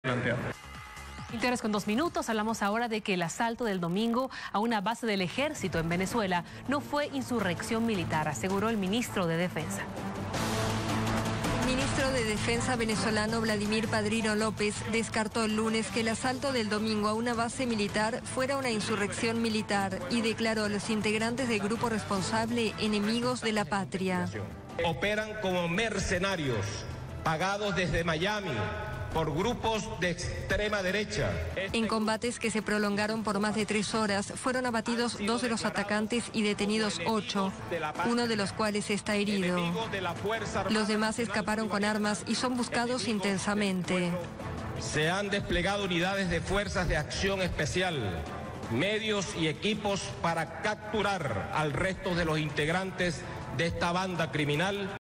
20:02. Hablamos ahora de que el asalto del domingo a una base del ejército en Venezuela no fue insurrección militar, aseguró el ministro de Defensa. El ministro de Defensa venezolano Vladimir Padrino López descartó el lunes que el asalto del domingo a una base militar fuera una insurrección militar y declaró a los integrantes del grupo responsable enemigos de la patria. Operan como mercenarios pagados desde Miami por grupos de extrema derecha. En combates que se prolongaron por más de 3 horas, fueron abatidos 2 de los atacantes y detenidos 8, uno de los cuales está herido. Los demás escaparon con armas y son buscados intensamente. Se han desplegado unidades de fuerzas de acción especial, medios y equipos para capturar al resto de los integrantes de esta banda criminal.